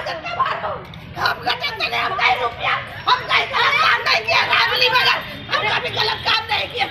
हम कहीं रुपया, हम कहीं गलत काम नहीं किया, रामली मगर हम कभी गलत काम नहीं किया।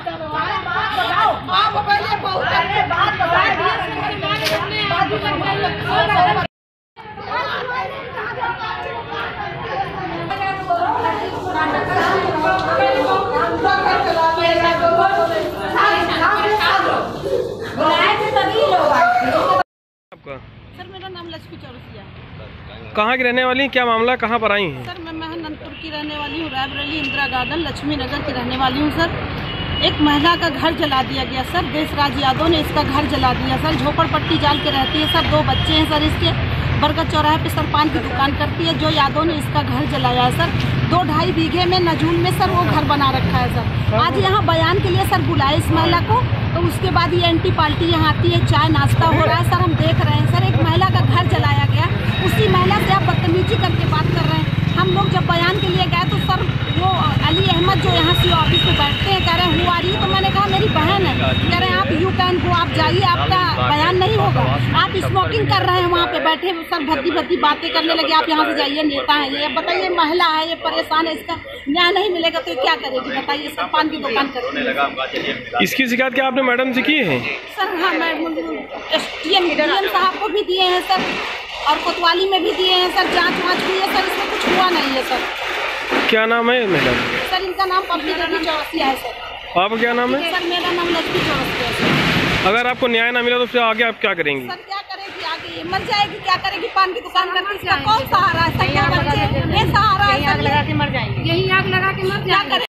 आपका? सर मेरा नाम लक्ष्मी चौरसिया है। कहाँ की रहने वाली, क्या मामला, कहाँ पर आई हैं? सर मैं महनपुर की रहने वाली हूँ, रायबरेली इंदिरा गार्डन लक्ष्मी नगर की रहने वाली हूँ। सर एक महिला का घर जला दिया गया सर, देशराज यादव ने इसका घर जला दिया सर। झोपड़पट्टी जाल के रहती है सर, 2 बच्चे हैं सर इसके। बरगद चौराहे पे सर पान की दुकान करती है। जो यादव ने इसका घर जलाया है सर, 2-2.5 बीघे में नजूल में सर वो घर बना रखा है सर। आज यहाँ बयान के लिए सर बुलाए इस महिला को, तो उसके बाद ये एंटी पार्टी यहाँ आती है, चाय नाश्ता हो रहा है सर, हम देख रहे हैं सर। एक महिला का घर जलाया गया, उसी महिला से आप बदतमीजी करके बात कर रहे हैं। हम लोग जब बयान के लिए गए तो सर वो अली अहमद जो यहाँ सी ऑफिस में बैठते हैं कह रहे हैं हुआ रही, तो मैंने कहा मेरी बहन है, कह रहे हैं आप यू कैन गो, आप जाइए, आपका बयान नहीं होगा। आप स्मोकिंग कर रहे हैं वहाँ पे बैठे सर, भद्दी बातें करने लगे, आप यहाँ से जाइए, नेता है ये। बताइए महिला है ये, परेशान है, इसका न्याय नहीं मिलेगा तो क्या करेगी बताइए सर, पान की दुकान करेगी। इसकी शिकायत क्या आपने मैडम से की है? सर हाँ, मैं डीएम साहब को भी दिए हैं सर, और कोतवाली में भी दिए हैं सर, जांच हुई है सर, इसमें कुछ हुआ नहीं है सर। क्या नाम है मैडम? सर इनका नाम पब्लिक चौरसिया है सर। आपका क्या नाम है? सर मेरा नाम लक्ष्मी चौरसिया है सर। अगर आपको न्याय ना मिला तो फिर आगे आप क्या करेंगी? सर क्या करेगी आगे, ये मर जाएगी, क्या करेगी? पान की दुकान करती, इसका कौन सहारा है सर? क्या बच्चे ये सहारा है सर, आग लगा के मर जाएंगे, यही आग लगा के मर जाएंगे।